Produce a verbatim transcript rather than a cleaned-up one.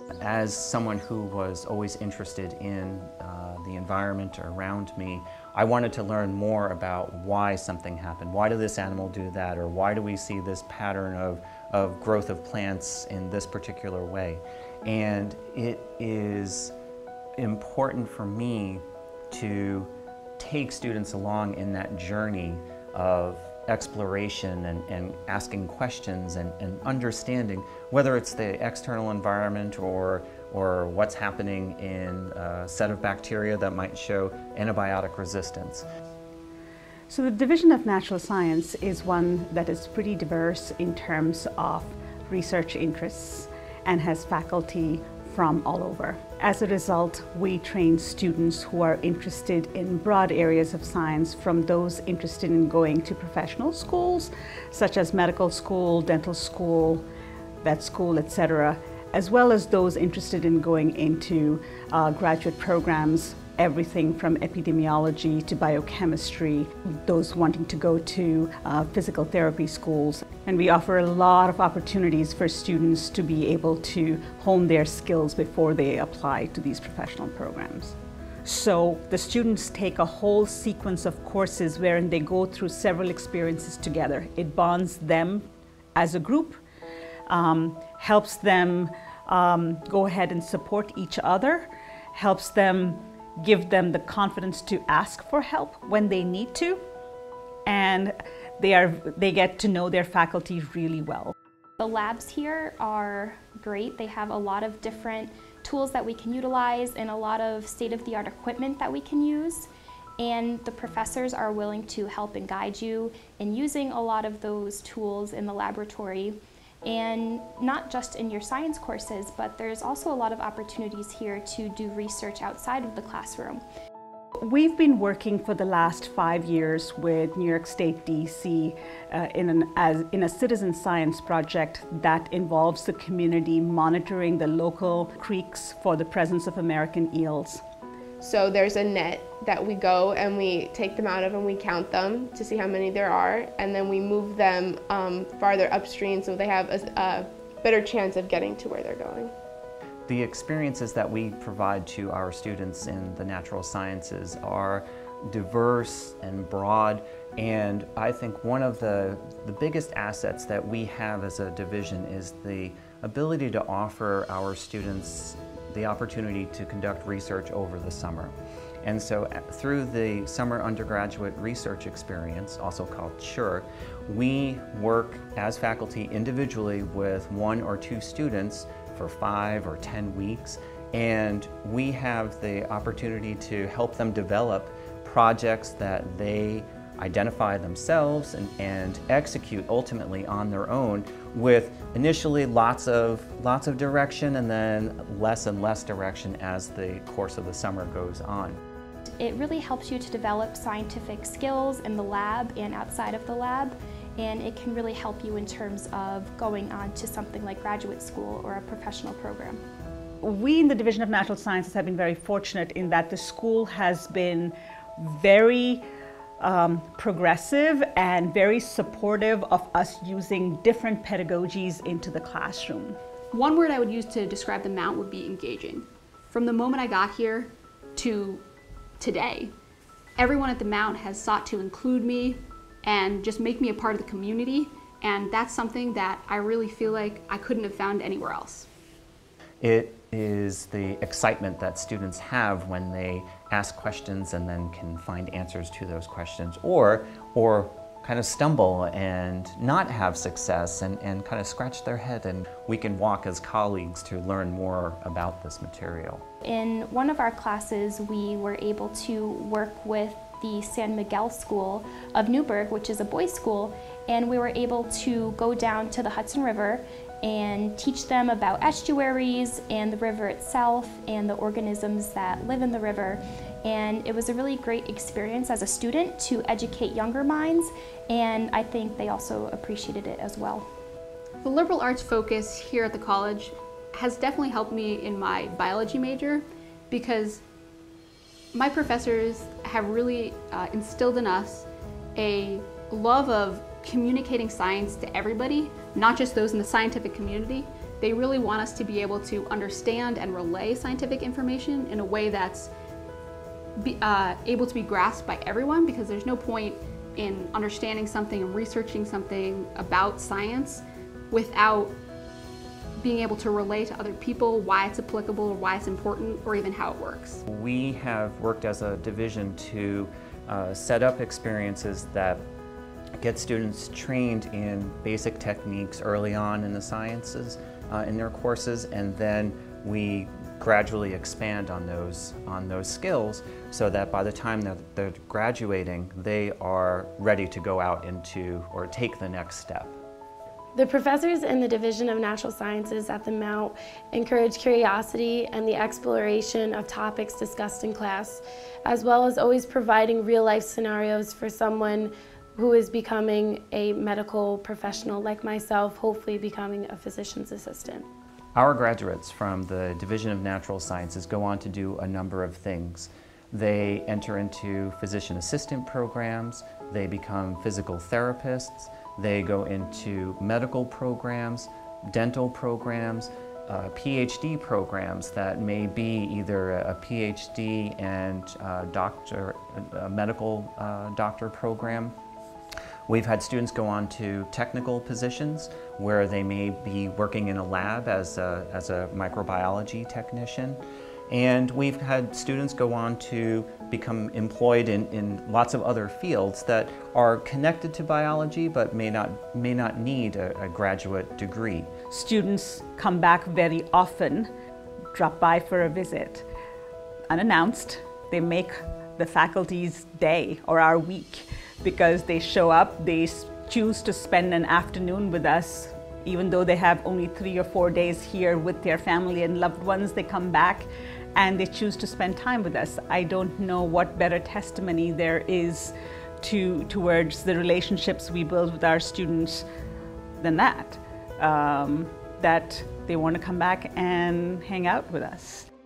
As someone who was always interested in uh, the environment around me, I wanted to learn more about why something happened. Why did this animal do that? Or why do we see this pattern of, of growth of plants in this particular way? And it is important for me to take students along in that journey of exploration and, and asking questions and, and understanding whether it's the external environment or, or what's happening in a set of bacteria that might show antibiotic resistance. So the Division of Natural Science is one that is pretty diverse in terms of research interests and has faculty from all over. As a result, we train students who are interested in broad areas of science, from those interested in going to professional schools, such as medical school, dental school, vet school, et cetera, as well as those interested in going into uh, graduate programs, everything from epidemiology to biochemistry, those wanting to go to uh, physical therapy schools. And we offer a lot of opportunities for students to be able to hone their skills before they apply to these professional programs. So the students take a whole sequence of courses wherein they go through several experiences together. It bonds them as a group, um, helps them um, go ahead and support each other, helps them give them the confidence to ask for help when they need to, and they, are, they get to know their faculty really well. The labs here are great. They have a lot of different tools that we can utilize and a lot of state-of-the-art equipment that we can use. And the professors are willing to help and guide you in using a lot of those tools in the laboratory. And not just in your science courses, but there's also a lot of opportunities here to do research outside of the classroom. We've been working for the last five years with New York State D C uh, in, an, as, in a citizen science project that involves the community monitoring the local creeks for the presence of American eels. So there's a net that we go and we take them out of and we count them to see how many there are, and then we move them um, farther upstream so they have a, a better chance of getting to where they're going. The experiences that we provide to our students in the natural sciences are diverse and broad, and I think one of the, the biggest assets that we have as a division is the ability to offer our students the opportunity to conduct research over the summer. And so through the Summer Undergraduate Research Experience, also called S U R E, we work as faculty individually with one or two students for five or ten weeks, and we have the opportunity to help them develop projects that they identify themselves and, and execute ultimately on their own, with initially lots of lots of direction and then less and less direction as the course of the summer goes on. It really helps you to develop scientific skills in the lab and outside of the lab, and it can really help you in terms of going on to something like graduate school or a professional program. We in the Division of Natural Sciences have been very fortunate in that the school has been very Um, progressive and very supportive of us using different pedagogies into the classroom. One word I would use to describe the Mount would be engaging. From the moment I got here to today, everyone at the Mount has sought to include me and just make me a part of the community, and that's something that I really feel like I couldn't have found anywhere else. It is the excitement that students have when they ask questions and then can find answers to those questions, or, or kind of stumble and not have success and, and kind of scratch their head, and we can walk as colleagues to learn more about this material. In one of our classes, we were able to work with the San Miguel School of Newburgh, which is a boys' school, and we were able to go down to the Hudson River and teach them about estuaries and the river itself and the organisms that live in the river. And it was a really great experience as a student to educate younger minds, and I think they also appreciated it as well. The liberal arts focus here at the college has definitely helped me in my biology major, because my professors have really uh, instilled in us a love of communicating science to everybody, not just those in the scientific community, They really want us to be able to understand and relay scientific information in a way that's be, uh, able to be grasped by everyone, because there's no point in understanding something and researching something about science without being able to relay to other people why it's applicable, why it's important, or even how it works. We have worked as a division to uh, set up experiences that get students trained in basic techniques early on in the sciences uh, in their courses, and then we gradually expand on those on those skills so that by the time that they're graduating, they are ready to go out into or take the next step. The professors in the Division of Natural Sciences at the Mount encourage curiosity and the exploration of topics discussed in class, as well as always providing real-life scenarios for someone who is becoming a medical professional like myself, hopefully becoming a physician's assistant. Our graduates from the Division of Natural Sciences go on to do a number of things. They enter into physician assistant programs, they become physical therapists, they go into medical programs, dental programs, uh, PhD programs that may be either a PhD and a doctor, a medical uh, doctor program. We've had students go on to technical positions where they may be working in a lab as a, as a microbiology technician. And we've had students go on to become employed in, in lots of other fields that are connected to biology but may not, may not need a, a graduate degree. Students come back very often, drop by for a visit, unannounced. They make the faculty's day or our week, because they show up, they choose to spend an afternoon with us. Even though they have only three or four days here with their family and loved ones, they come back and they choose to spend time with us. I don't know what better testimony there is to, towards the relationships we build with our students than that, um, that they want to come back and hang out with us.